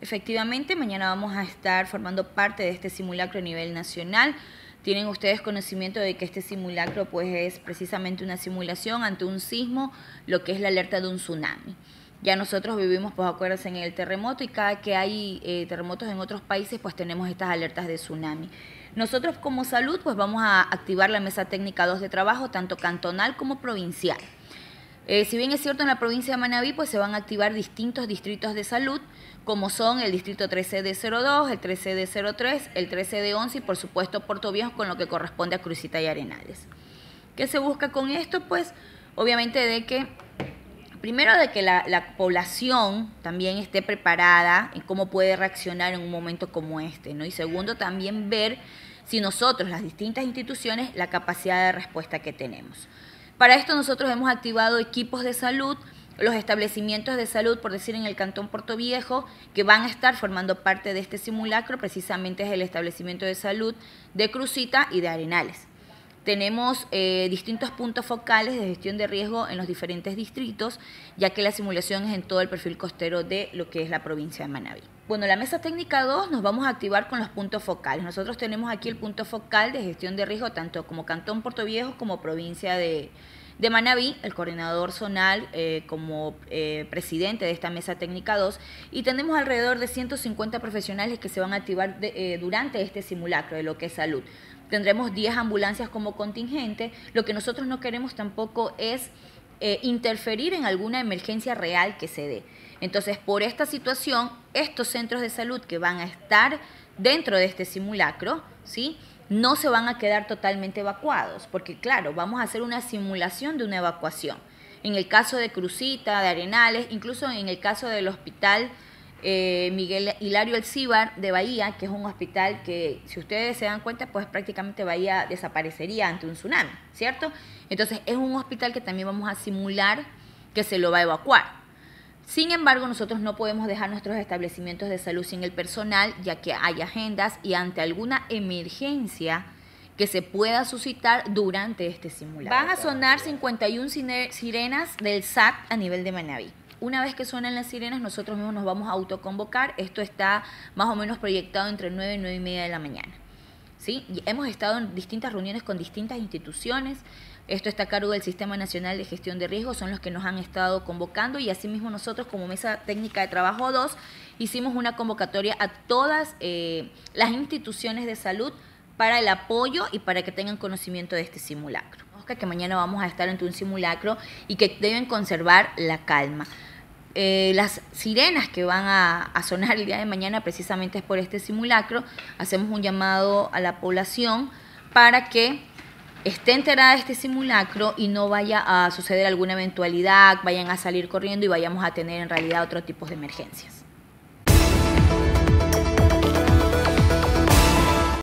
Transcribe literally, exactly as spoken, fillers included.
Efectivamente, mañana vamos a estar formando parte de este simulacro a nivel nacional. Tienen ustedes conocimiento de que este simulacro pues es precisamente una simulación ante un sismo, lo que es la alerta de un tsunami. Ya nosotros vivimos, pues acuérdense, en el terremoto, y cada que hay eh, terremotos en otros países, pues tenemos estas alertas de tsunami. Nosotros como salud pues vamos a activar la mesa técnica dos de trabajo, tanto cantonal como provincial. Eh, si bien es cierto, en la provincia de Manabí pues se van a activar distintos distritos de salud, como son el distrito tres C D cero dos, el tres C D cero tres, el tres C D once y por supuesto Puerto Viejo, con lo que corresponde a Crucita y Arenales. ¿Qué se busca con esto? Pues obviamente de que, primero de que la, la población también esté preparada en cómo puede reaccionar en un momento como este, ¿no? Y segundo, también ver si nosotros, las distintas instituciones, la capacidad de respuesta que tenemos. Para esto nosotros hemos activado equipos de salud, los establecimientos de salud, por decir, en el Cantón Puerto Viejo, que van a estar formando parte de este simulacro, precisamente es el establecimiento de salud de Crucita y de Arenales. Tenemos eh, distintos puntos focales de gestión de riesgo en los diferentes distritos, ya que la simulación es en todo el perfil costero de lo que es la provincia de Manabí. Bueno, la mesa técnica dos nos vamos a activar con los puntos focales. Nosotros tenemos aquí el punto focal de gestión de riesgo, tanto como Cantón Puerto Viejo como provincia de, de Manabí, el coordinador zonal eh, como eh, presidente de esta mesa técnica dos, y tenemos alrededor de ciento cincuenta profesionales que se van a activar de, eh, durante este simulacro de lo que es salud. Tendremos diez ambulancias como contingente. Lo que nosotros no queremos tampoco es eh, interferir en alguna emergencia real que se dé. Entonces, por esta situación, estos centros de salud que van a estar dentro de este simulacro, ¿sí?, no se van a quedar totalmente evacuados, porque claro, vamos a hacer una simulación de una evacuación. En el caso de Crucita, de Arenales, incluso en el caso del hospital Eh, Miguel Hilario Alcíbar de Bahía, que es un hospital que, si ustedes se dan cuenta, pues prácticamente Bahía desaparecería ante un tsunami, ¿cierto? Entonces es un hospital que también vamos a simular que se lo va a evacuar. Sin embargo, nosotros no podemos dejar nuestros establecimientos de salud sin el personal, ya que hay agendas y ante alguna emergencia que se pueda suscitar durante este simulacro. Van a sonar cincuenta y una sirenas del S A T a nivel de Manabí. Una vez que suenan las sirenas, nosotros mismos nos vamos a autoconvocar. Esto está más o menos proyectado entre nueve y nueve y media de la mañana. ¿Sí? Y hemos estado en distintas reuniones con distintas instituciones. Esto está a cargo del Sistema Nacional de Gestión de Riesgos, son los que nos han estado convocando, y asimismo nosotros como Mesa Técnica de Trabajo dos hicimos una convocatoria a todas eh, las instituciones de salud para el apoyo y para que tengan conocimiento de este simulacro. Que mañana vamos a estar ante un simulacro y que deben conservar la calma. Eh, las sirenas que van a, a sonar el día de mañana precisamente es por este simulacro. Hacemos un llamado a la población para que esté enterada de este simulacro y no vaya a suceder alguna eventualidad, vayan a salir corriendo y vayamos a tener en realidad otro tipo de emergencias.